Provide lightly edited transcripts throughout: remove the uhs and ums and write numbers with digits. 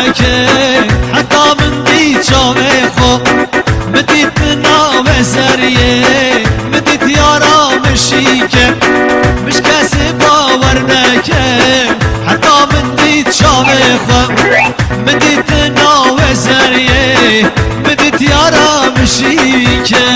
نکه حتی من دی چاوه خو مدید ناو زریه مدید یارا مشیکه مش کسی باور نکه حتی من دی چاوه خو مدید ناو زریه مدید یارا مشیکه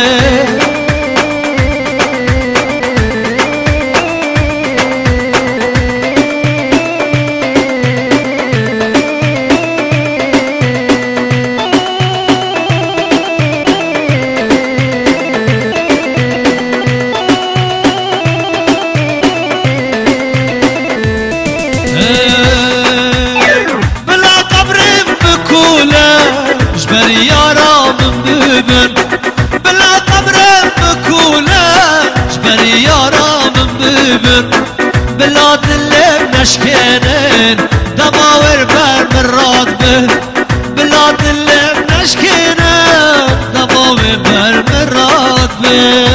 جبري يارا من ببن بلا قبر بكوله جبري يارا من ببن بلا دلم نشكنن دماور بر مراد به بلا دلم نشكنن دماور بر مراد به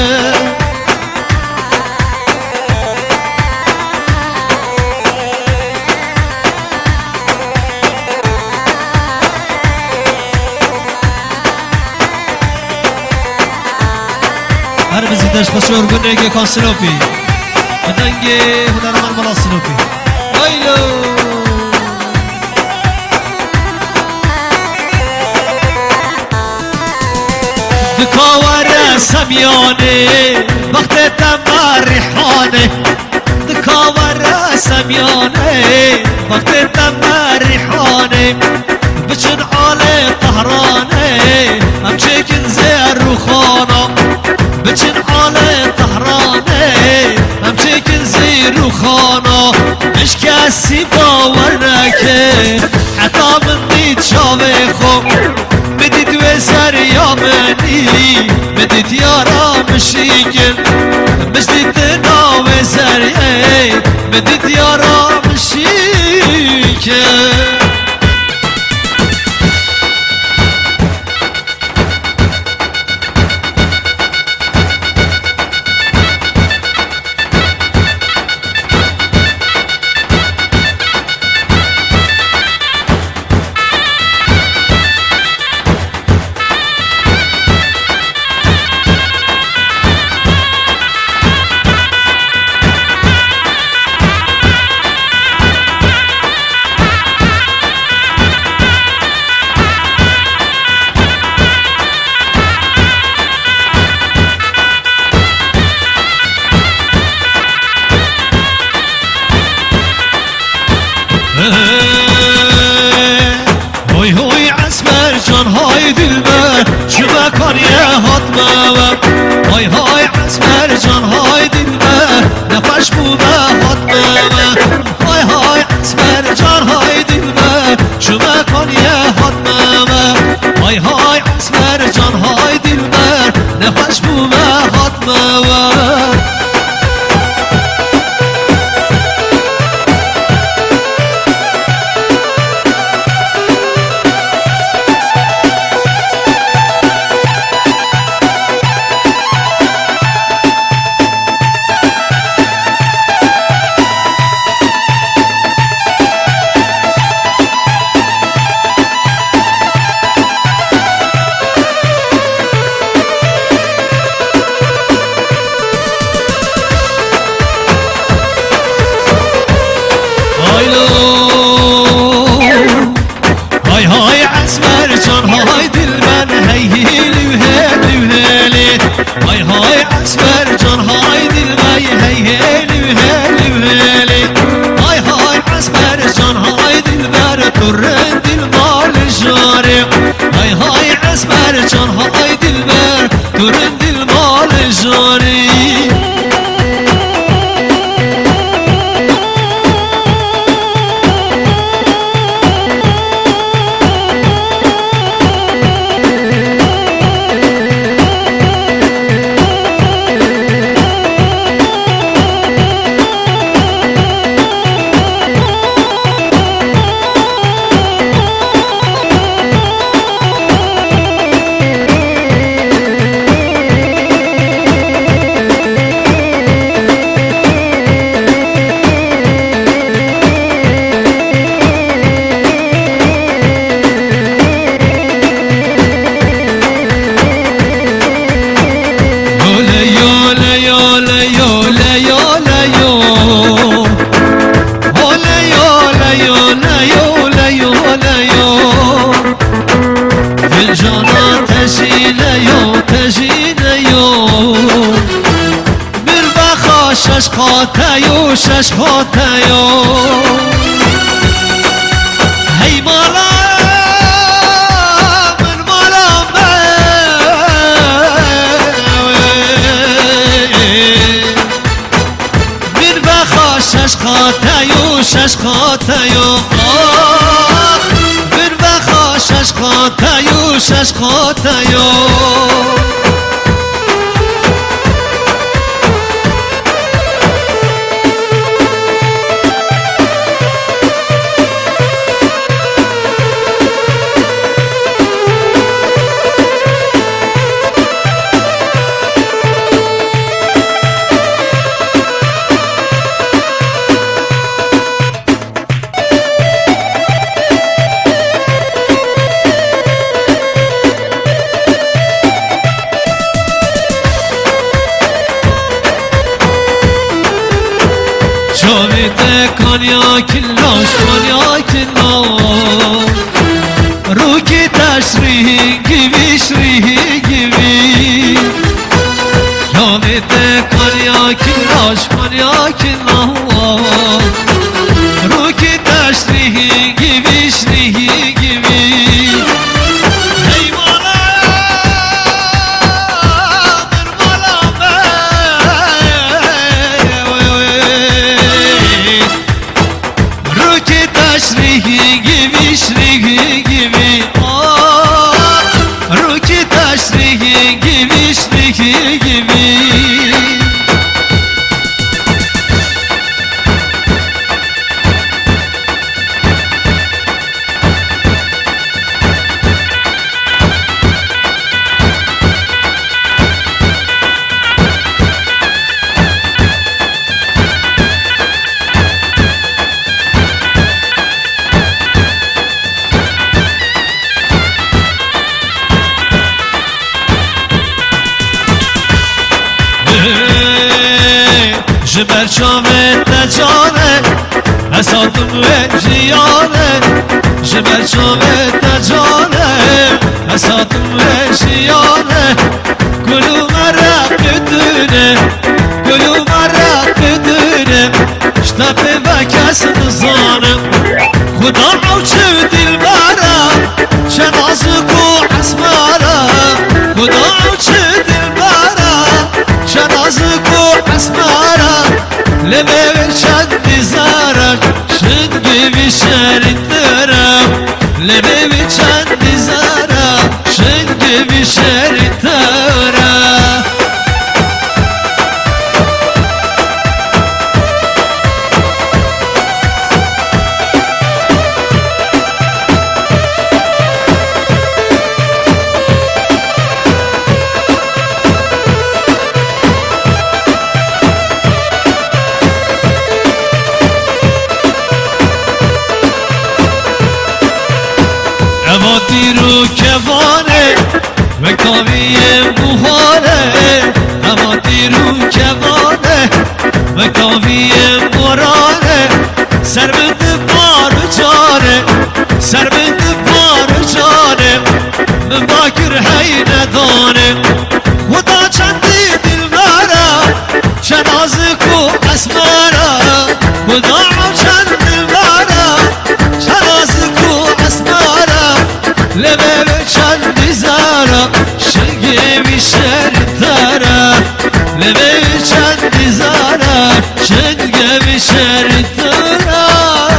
هر بزیدش بسیار گنده کان سنوپی بدنگ هنرمند ملا سنوپی وایلو دکاور سمیانه وقت تمر ریحانه دکاور سمیانه وقت تمر ریحانه بچن آل طهرانه هم چکن زیر رو خانه بچن آل طهرانه هم چکن زیر و خانه اش کسی باور نکه حتی من دید شاوه خو بدید و سر یا منی بدید یارا مشیکن بدید ناو سریه بدید یارا مشیکن هوی هوی عسمر جان های دلبر شما کاری حتما هوی هوی عسمر جان های دلبر نفش بوده حتما هوی هوی عسمر جان های دلبر شما کاری حتما هوی هوی عسمر جان های دلبر نفش بوده حتما هاي هاي عسمر جان هاي دلبر هي هيلي وهيلي وهيلي هاي هاي عسمر جان هاي دلبر هي هيلي وهيلي وهيلي هاي هاي عسمر جان هاي دلبر ترند المال جاري هاي هاي عسمر جان هاي دلبر ترند المال جاري شش خاتیو شش خاتیو هی مالا من مالا من بخوا شش خاتیو شش خاتیو من بخوا شش خاتیو شش خاتیو شویده کنیا کلاش کنیا کلاش رو کی تشریح گیوی شریح گیوی شویده کنیا کلاش کنیا کلاش رو کی تشریح گیوی شریح گیوی Shrihi gibi, shrihi gibi, Rukita shrihi gibi, shrihi gibi. جبر شامت جانه اساتم و جیانه جبر شامت جانه اساتم و جیانه گلو مرق دونه گلو مرق دونه شتاب و کس نزانم خدا عوچه دل برا شنازک و اسمارا خدا عوچه دل برا شنازک و اسمارا لبه چند زارم شنگی بیشتری دارم لبه چند زارم شنگی بیشتری دارم رو کوانه و کاوی بوهانه اما رو کوانه و کاوی مرانه سربند بار جانه سربند بار جانه من باکر هی ندانه خدا چندی دل مرا شنازک و اسمارا خدا چند دل مرا شنازک و اسمارا لبه چند زارا شنگی بیشتر دارا لبه چند زارا شنگی بیشتر دارا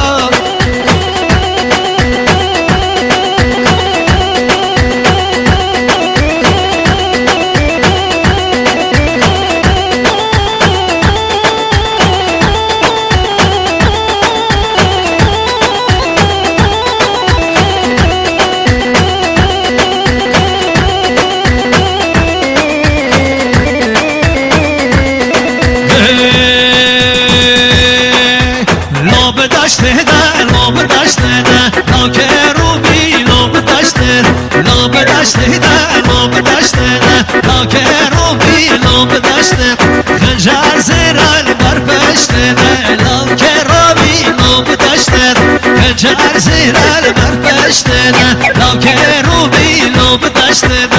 خنجر زیر البر پشته لام که رابی لام داشته خنجر زیر البر پشته لام که روبی لام داشته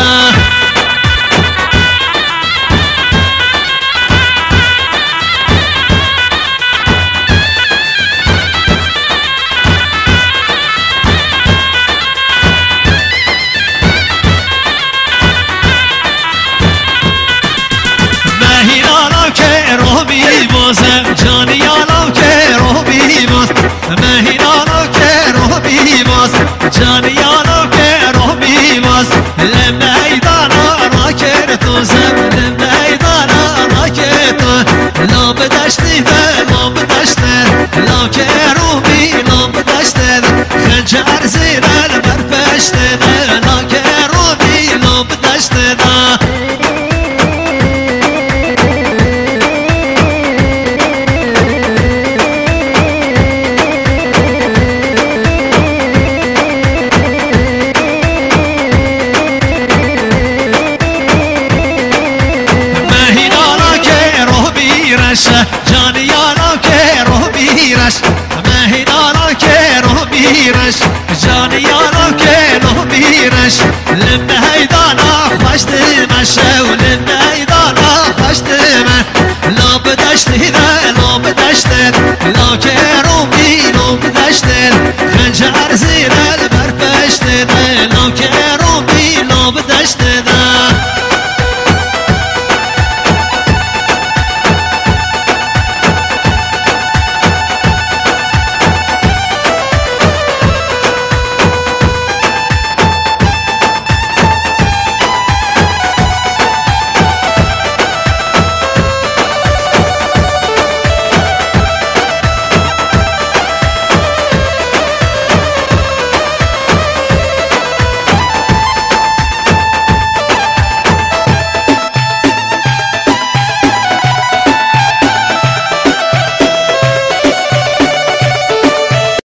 توزه جانیانا که رو بیماز مهینانا که رو بیماز جانیانا که رو بیماز لمیدانا را که توزه لمیدانا را که تو لام دشتی ده لام دشته لا که رو بی لام دشته خنجر زیر البر پشته ده لا که رو بی لام دشته ده جانیانا که رو بیرش مهینانا که رو بیرش جانیانا که رو بیرش لمیدانا خوش دمشه و لمیدانا خوش دمه لاب دشتی